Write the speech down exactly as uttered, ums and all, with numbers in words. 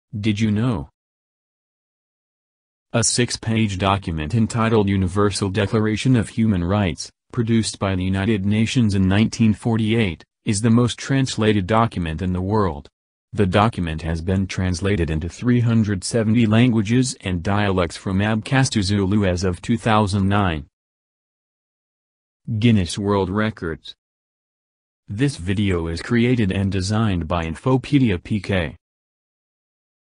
Did you know? A six-page document entitled Universal Declaration of Human Rights, produced by the United Nations in nineteen forty-eight, is the most translated document in the world. The document has been translated into three hundred seventy languages and dialects from Abkhaz to Zulu as of two thousand nine. Guinness World Records. This video is created and designed by Infopedia P K.